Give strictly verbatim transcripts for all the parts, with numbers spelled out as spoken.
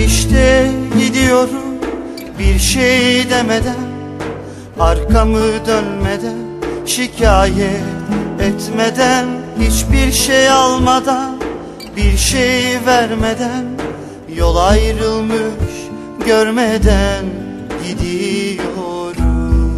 İşte gidiyorum bir şey demeden, arkamı dönmeden, şikayet etmeden, hiçbir şey almadan, bir şey vermeden, yol ayrılmış görmeden gidiyorum.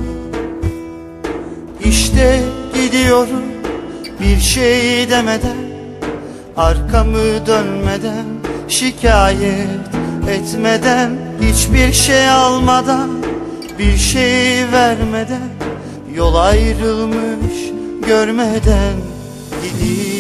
İşte gidiyorum bir şey demeden, arkamı dönmeden, şikayet etmeden, hiçbir şey almadan, bir şey vermeden, yol ayrılmış görmeden gidiyorum.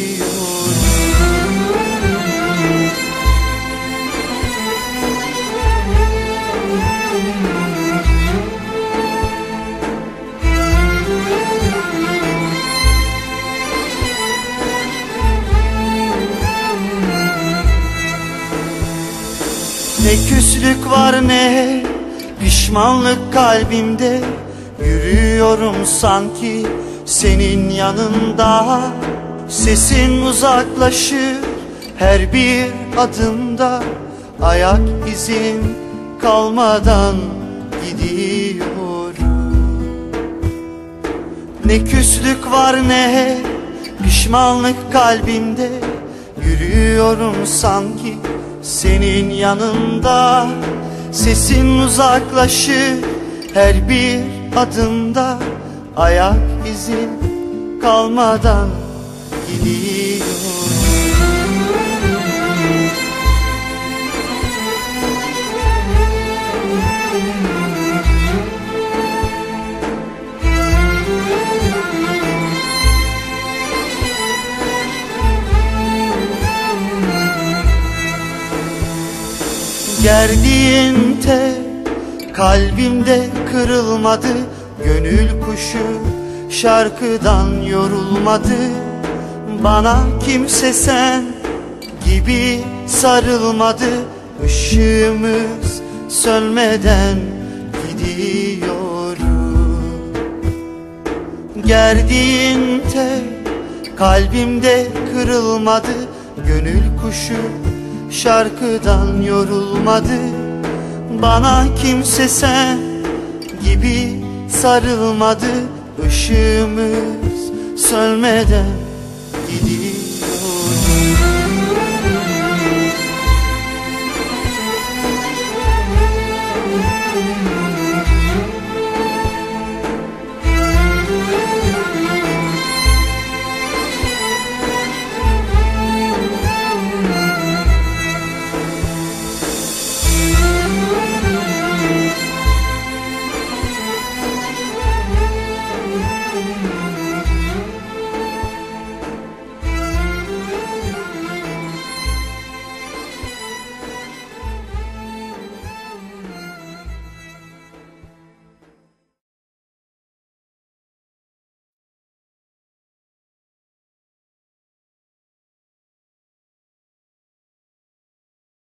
Ne küslük var ne pişmanlık kalbimde, yürüyorum sanki senin yanında. Sesin uzaklaşır her bir adımda, ayak izin kalmadan gidiyorum. Ne küslük var ne pişmanlık kalbimde, yürüyorum sanki senin yanında. Sesin uzaklaşır her bir adımda, ayak izin kalmadan gidiyorum. Gerdiğin tel kalbimde kırılmadı, gönül kuşu şarkıdan yorulmadı. Bana kimse sen gibi sarılmadı, ışığımız sönmeden gidiyorum. Gerdiğin tel kalbimde kırılmadı, gönül kuşu şarkıdan yorulmadı. Bana kimse sen gibi sarılmadı, ışığımız sönmeden gidiyor.